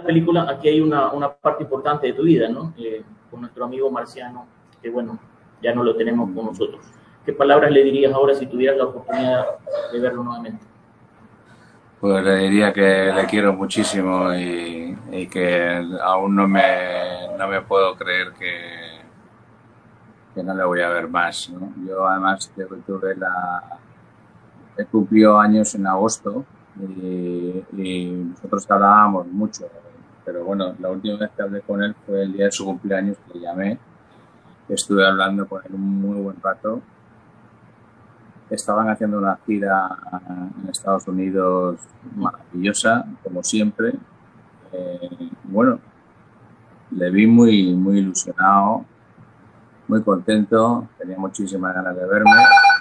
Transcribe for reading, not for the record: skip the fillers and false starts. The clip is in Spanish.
película, aquí hay una parte importante de tu vida, ¿no? Con nuestro amigo Marciano, que bueno, ya no lo tenemos con nosotros. ¿Qué palabras le dirías ahora si tuvieras la oportunidad de verlo nuevamente? Pues le diría que le quiero muchísimo y que aún no me puedo creer que no le voy a ver más, ¿no? Yo además he cumplido años en agosto y nosotros hablábamos mucho, pero bueno, la última vez que hablé con él fue el día de su cumpleaños, que le llamé, estuve hablando con él un muy buen rato. Estaban haciendo una gira en Estados Unidos maravillosa, como siempre. Bueno, le vi muy ilusionado, muy contento, tenía muchísimas ganas de verme